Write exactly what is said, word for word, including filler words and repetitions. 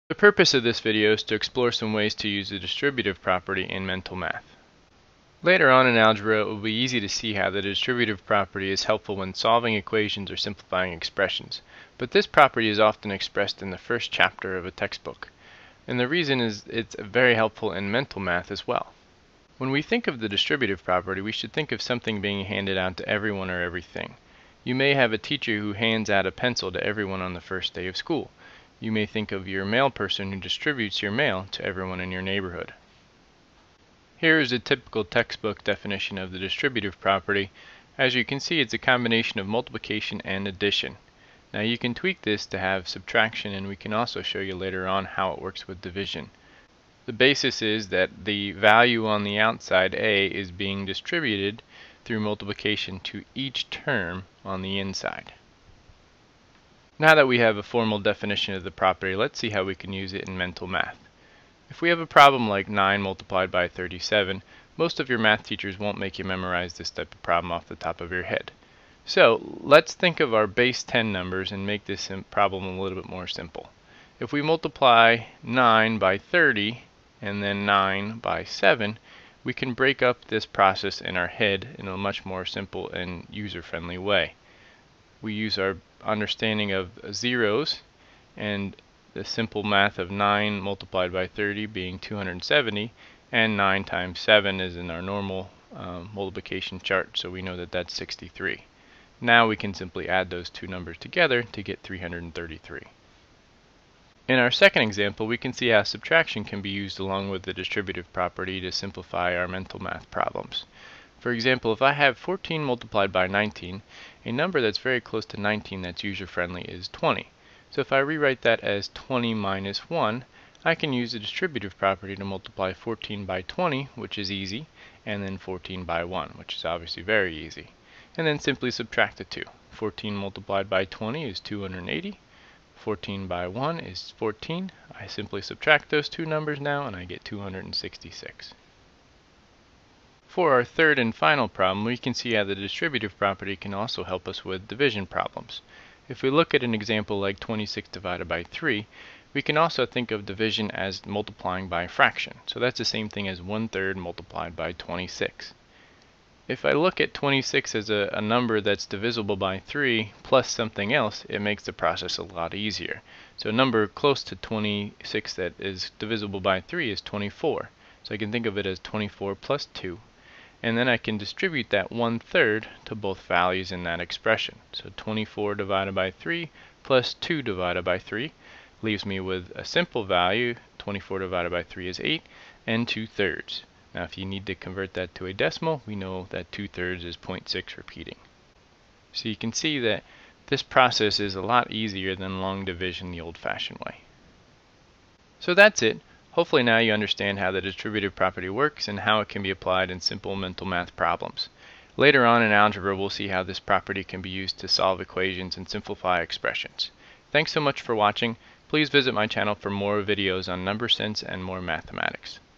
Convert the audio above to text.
The purpose of this video is to explore some ways to use the distributive property in mental math. Later on in algebra, it will be easy to see how the distributive property is helpful when solving equations or simplifying expressions, but this property is often expressed in the first chapter of a textbook, and the reason is it's very helpful in mental math as well. When we think of the distributive property, we should think of something being handed out to everyone or everything. You may have a teacher who hands out a pencil to everyone on the first day of school. You may think of your mail person who distributes your mail to everyone in your neighborhood. Here is a typical textbook definition of the distributive property. As you can see, it's a combination of multiplication and addition. Now you can tweak this to have subtraction, and we can also show you later on how it works with division. The basis is that the value on the outside, A, is being distributed through multiplication to each term on the inside. Now that we have a formal definition of the property, let's see how we can use it in mental math. If we have a problem like nine multiplied by thirty-seven, most of your math teachers won't make you memorize this type of problem off the top of your head. So let's think of our base ten numbers and make this problem a little bit more simple. If we multiply nine by thirty and then nine by seven, we can break up this process in our head in a much more simple and user-friendly way. We use our understanding of zeros and the simple math of nine multiplied by thirty being two hundred seventy, and nine times seven is in our normal um, multiplication chart, so we know that that's sixty-three. Now we can simply add those two numbers together to get three hundred thirty-three. In our second example, we can see how subtraction can be used along with the distributive property to simplify our mental math problems. For example, if I have fourteen multiplied by nineteen, a number that's very close to nineteen that's user-friendly is twenty. So if I rewrite that as twenty minus one, I can use the distributive property to multiply fourteen by twenty, which is easy, and then fourteen by one, which is obviously very easy. And then simply subtract the two. fourteen multiplied by twenty is two hundred eighty. fourteen by one is fourteen. I simply subtract those two numbers now, and I get two hundred sixty-six. For our third and final problem, we can see how the distributive property can also help us with division problems. If we look at an example like twenty-six divided by three, we can also think of division as multiplying by a fraction. So that's the same thing as one third multiplied by twenty-six. If I look at twenty-six as a, a number that's divisible by three plus something else, it makes the process a lot easier. So a number close to twenty-six that is divisible by three is twenty-four. So I can think of it as twenty-four plus two. And then I can distribute that one third to both values in that expression. So twenty-four divided by three plus two divided by three leaves me with a simple value. twenty-four divided by three is eight, and two thirds. Now if you need to convert that to a decimal, we know that two thirds is zero point six repeating. So you can see that this process is a lot easier than long division the old-fashioned way. So that's it. Hopefully now you understand how the distributive property works and how it can be applied in simple mental math problems. Later on in algebra, we'll see how this property can be used to solve equations and simplify expressions. Thanks so much for watching. Please visit my channel for more videos on number sense and more mathematics.